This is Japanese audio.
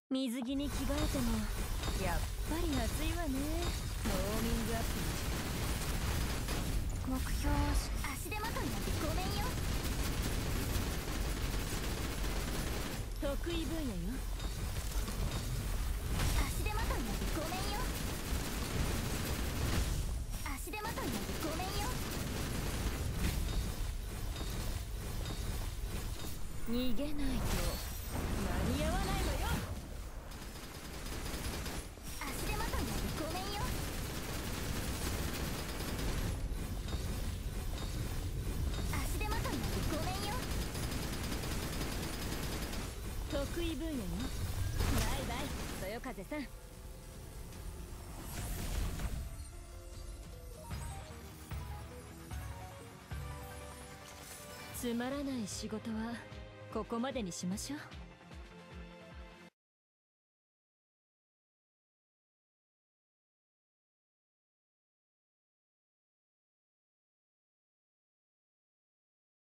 水着に着替えてもやっぱり暑いわね。ウォーミングアップの時間。目標足手まといなんてごめんよ。得意分野よ。足手まといなんてごめんよ。足手まといなんてごめんよ。逃げないと間に合わないのよ。足手まといなんてごめんよ。足手まといなんてごめんよ。得意分野よ。バイバイそよ風さん。つまらない仕事はここまでにしましょう。